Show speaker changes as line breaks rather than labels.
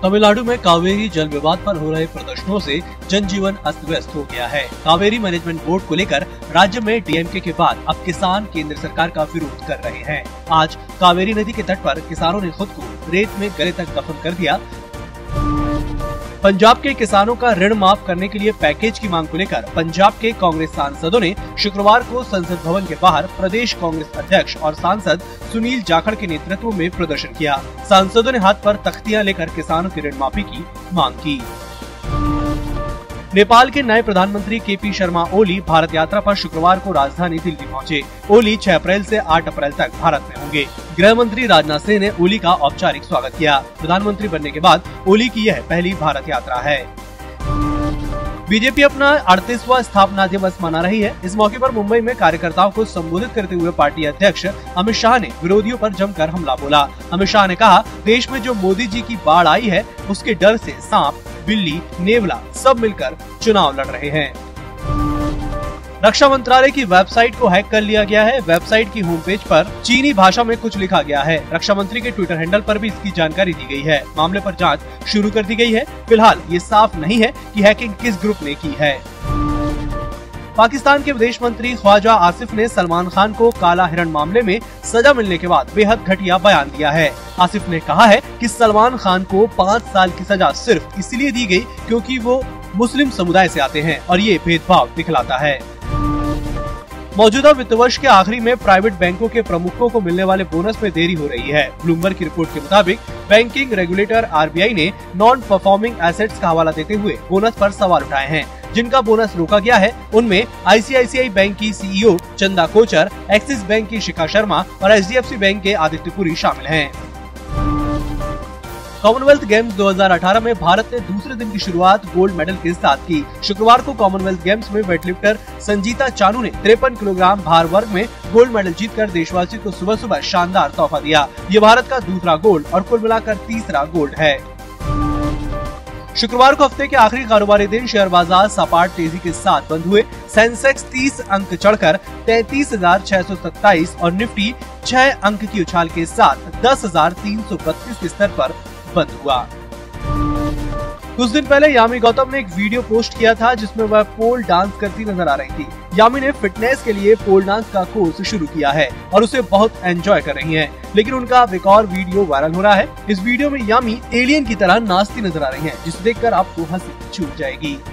तमिलनाडु में कावेरी जल विवाद पर हो रहे प्रदर्शनों से जनजीवन अस्त व्यस्त हो गया है। कावेरी मैनेजमेंट बोर्ड को लेकर राज्य में डीएमके के बाद अब किसान केंद्र सरकार का विरोध कर रहे हैं। आज कावेरी नदी के तट पर किसानों ने खुद को रेत में गले तक दफन कर दिया। पंजाब के किसानों का ऋण माफ करने के लिए पैकेज की मांग को लेकर पंजाब के कांग्रेस सांसदों ने शुक्रवार को संसद भवन के बाहर प्रदेश कांग्रेस अध्यक्ष और सांसद सुनील जाखड़ के नेतृत्व में प्रदर्शन किया। सांसदों ने हाथ पर तख्तियां लेकर किसानों की ऋण माफी की मांग की। नेपाल के नए प्रधानमंत्री केपी शर्मा ओली भारत यात्रा पर शुक्रवार को राजधानी दिल्ली पहुंचे। ओली 6 अप्रैल से 8 अप्रैल तक भारत में होंगे। गृह मंत्री राजनाथ सिंह ने ओली का औपचारिक स्वागत किया। प्रधानमंत्री बनने के बाद ओली की यह पहली भारत यात्रा है। बीजेपी अपना 38वां स्थापना दिवस मना रही है। इस मौके पर मुंबई में कार्यकर्ताओं को संबोधित करते हुए पार्टी अध्यक्ष अमित शाह ने विरोधियों पर जमकर हमला बोला। अमित शाह ने कहा, देश में जो मोदी जी की बाढ़ आई है उसके डर से सांप, बिल्ली, नेवला सब मिलकर चुनाव लड़ रहे हैं। रक्षा मंत्रालय की वेबसाइट को हैक कर लिया गया है। वेबसाइट की होम पेज पर चीनी भाषा में कुछ लिखा गया है। रक्षा मंत्री के ट्विटर हैंडल पर भी इसकी जानकारी दी गई है। मामले पर जांच शुरू कर दी गई है। फिलहाल ये साफ नहीं है कि हैकिंग किस ग्रुप ने की है। पाकिस्तान के विदेश मंत्री ख्वाजा आसिफ ने सलमान खान को काला हिरण मामले में सजा मिलने के बाद बेहद घटिया बयान दिया है। आसिफ ने कहा है कि सलमान खान को 5 साल की सजा सिर्फ इसलिए दी गई क्योंकि वो मुस्लिम समुदाय से आते हैं और ये भेदभाव दिखलाता है। मौजूदा वित्त वर्ष के आखिरी में प्राइवेट बैंकों के प्रमुखों को मिलने वाले बोनस में देरी हो रही है। ब्लूमबर्ग की रिपोर्ट के मुताबिक बैंकिंग रेगुलेटर आरबीआई ने नॉन परफॉर्मिंग एसेट्स का हवाला देते हुए बोनस पर सवाल उठाए हैं। जिनका बोनस रोका गया है उनमें आईसीआईसीआई बैंक की CEO Chanda Kochhar, axis bank की शिखा शर्मा और एचडीएफसी बैंक के आदित्य पुरी शामिल हैं। कॉमनवेल्थ गेम्स 2018 में भारत ने दूसरे दिन की शुरुआत गोल्ड मेडल के साथ की। शुक्रवार को कॉमनवेल्थ गेम्स में वेटलिफ्टर संजीता चानू ने 53 किलोग्राम भार वर्ग में गोल्ड मेडल जीतकर देशवासियों को सुबह सुबह शानदार तोहफा दिया। ये भारत का दूसरा गोल्ड और कुल मिलाकर तीसरा गोल्ड है। शुक्रवार को हफ्ते के आखिरी कारोबारी दिन शेयर बाजार सपाट तेजी के साथ बंद हुए। सेंसेक्स 30 अंक चढ़कर 33,627 और निफ्टी 6 अंक की उछाल के साथ 10,332 के स्तर पर बंद हुआ। कुछ दिन पहले यामी गौतम ने एक वीडियो पोस्ट किया था जिसमें वह पोल डांस करती नजर आ रही थी। यामी ने फिटनेस के लिए पोल डांस का कोर्स शुरू किया है और उसे बहुत एंजॉय कर रही हैं। लेकिन उनका अब एक और वीडियो वायरल हो रहा है। इस वीडियो में यामी एलियन की तरह नाचती नजर आ रही हैं, जिसे देखकर आपको हंसी छूट जाएगी।